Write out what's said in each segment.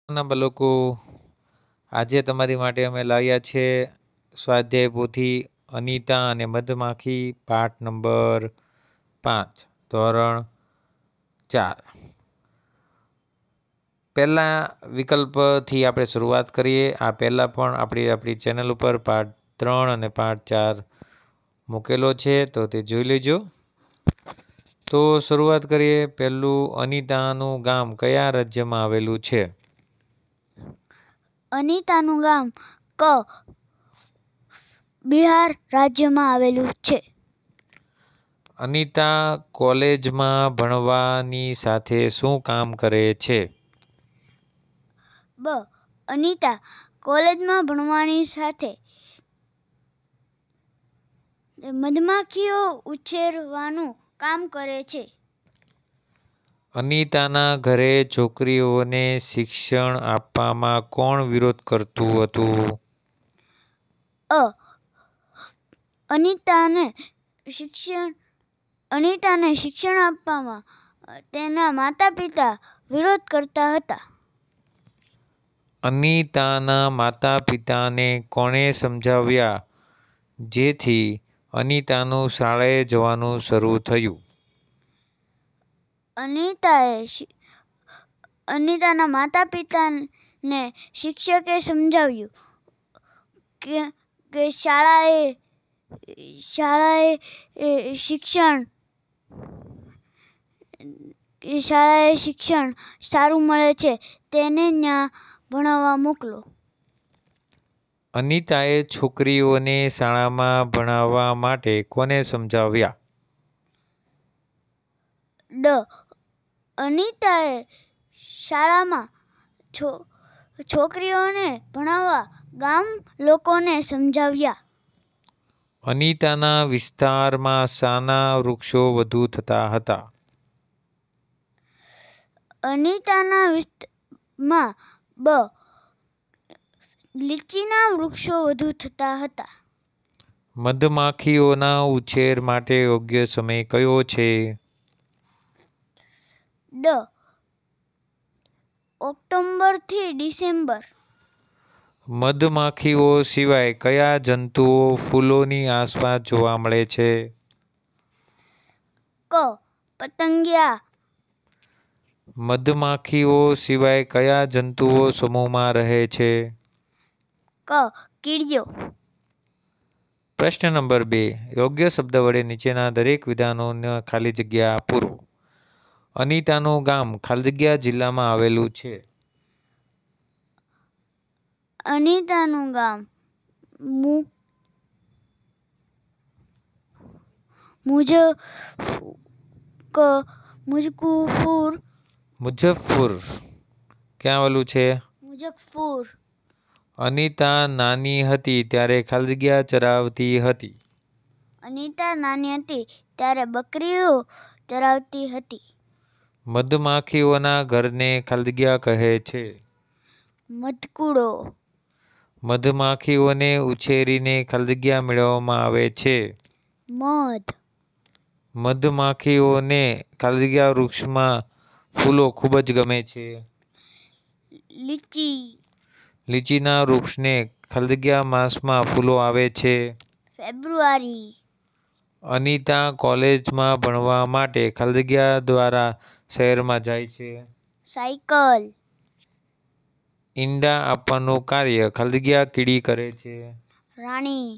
ના બાળકો, આજે તમારી માટે અમે લાવ્યા છે સ્વાધ્યાય પોથી અનિતા અને મધમાખી પાઠ નંબર 5 ધોરણ 4। પહેલા વિકલ્પથી આપણે શરૂઆત કરીએ। આ પહેલાં પણ આપણી ચેનલ ઉપર પાઠ 3 અને પાઠ 4 મૂકેલો છે, તો તે જોઈ લેજો। તો શરૂઆત કરીએ। પહેલું, અનિતાનું ગામ કયા રાજ્યમાં આવેલું છે? અનિતાનું ગામ બિહાર રાજ્યમાં આવેલું છે। અનિતા કોલેજમાં ભણવાની સાથે શું કામ કરે છે? અનિતા કોલેજમાં ભણવાની સાથે મધમાખીઓ ઉછેરવાનું કામ કરે છે। અનિતાના ઘરે છોકરીઓને શિક્ષણ આપવામાં કોણ વિરોધ કરતું હતું? અનિતાને શિક્ષણ આપવામાં તેના માતા પિતા વિરોધ કરતા હતા। અનિતાના માતા પિતાને કોણે સમજાવ્યા જેથી અનિતાનું શાળાએ જવાનું શરૂ થયું? અનિતાના માતા પિતાને શિક્ષકે સમજાવ્યું કે શાળાએ શિક્ષણ સારું મળે છે, તેને ત્યાં ભણવા મોકલો। અનિતાએ છોકરીઓને શાળામાં ભણાવવા માટે કોને સમજાવ્યા? અનિતાએ શાળામાં છોકરીઓને ભણાવવા ગામ લોકોને સમજાવ્યા। અનિતાના વિસ્તારમાં શાના વૃક્ષો વધુ થતા હતા? અનિતાના વિસ્તારમાં લીચીના વૃક્ષો વધુ થતા હતા। મધમાખીઓના ઉછેર માટે યોગ્ય સમય કયો છે? ઓક્ટોબરથી ડિસેમ્બર। મધમાખીઓ સિવાય કયા જંતુઓ ફૂલોની આસપાસ જોવા મળે છે? પતંગિયા। મધમાખીઓ સિવાય કયા જંતુઓ સમૂહમાં રહે છે? કીડીઓ। પ્રશ્ન નંબર 2, યોગ્ય શબ્દ વડે નીચેના દરેક વિધાનોને ખાલી જગ્યા પૂરો। અનિતાનું ગામ ખાલી જગ્યા જિલ્લામાં આવેલું છે। અનિતાનું ગામ મુઝફ્ફર ક્યાં આવેલું છે? મુઝફ્ફર। અનિતા નાની હતી ત્યારે ખાલી જગ્યા ચરાવતી હતી। અનિતા નાની હતી ત્યારે બકરીઓ ચરાવતી હતી। મધમાખીઓના ઘરને ખાલી જગ્યા કહે છે? મધકૂડો। મધમાખીઓને ઉછેરીને ખાલી જગ્યા મેળવવામાં આવે છે? મધ। મધમાખીઓને ખાલી જગ્યા વૃક્ષમાં ફૂલો ખૂબ જ ગમે છે? લીચી। લીચીના વૃક્ષને ખાલી જગ્યા માસમાં ફૂલો આવે છે? ફેબ્રુઆરી। અનિતા કોલેજમાં ભણવા માટે ખાલી જગ્યા દ્વારા શહેરમાં જાય છે? સાયકલ। ઈંડા આપવાનું કાર્ય ખાલી જગ્યા કીડી કરે છે? રાણી।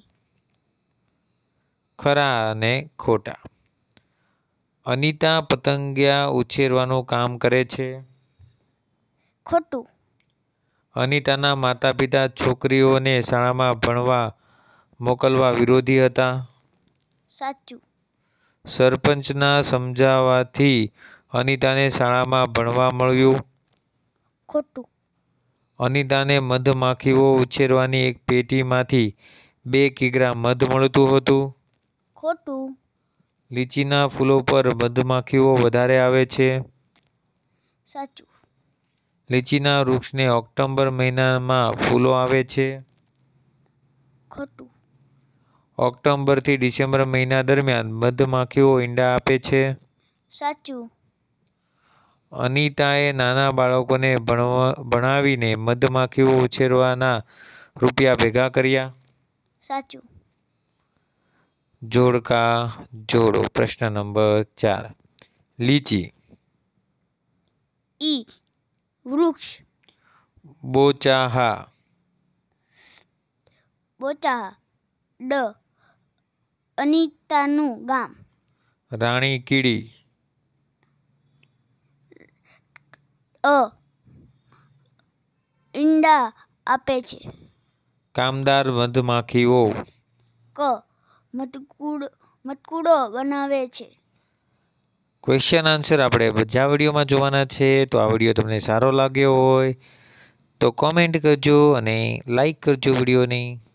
ખરા અને ખોટા? અનિતા પતંગિયા ઉછેરવાનું કામ કરે છે? ખોટું। અનિતાના માતા પિતા છોકરીઓને શાળામાં ભણવા મોકલવા વિરોધી હતા? સાચું। સરપંચના સમજાવવાથી અનિતાને શાળામાં ભણવા મળ્યું? ખોટું। અનિતાને મધમાખીઓ ઉછેરવાની એક પેટીમાંથી 2 કિગ્રા મધ મળતું હતું? ખોટું। લીચીના ફૂલો પર મધમાખીઓ વધારે આવે છે? સાચું। લીચીના વૃક્ષને ઓક્ટોબર મહિનામાં ફૂલો આવે છે? ખોટું। ઓક્ટોબરથી ડિસેમ્બર મહિના દરમિયાન મધમાખીઓ ઈંડા આપે છે? સાચું। અનિતાએ નાના બાળકોને ભણાવીને મધમાખીઓ ઉછેરવાના રૂપિયા ભેગા કર્યા. સાચું. જોડકા જોડો. પ્રશ્ન નંબર 4. લીચી. ઈ વૃક્ષ. બોચાહા. બોચાહા. ડ અનિતાનું ગામ. રાણી કીડી. અ ઈંડા આપે છે. કામદાર મધમાખીઓ. ક મધકૂડો બનાવે છે. ક્વેશ્ચન આન્સર આપણે બધા વિડીયોમાં જોવાના છે. તો આ વિડીયો તમને સારો લાગ્યો હોય તો કોમેન્ટ કરજો અને લાઈક કરજો વિડીયોને.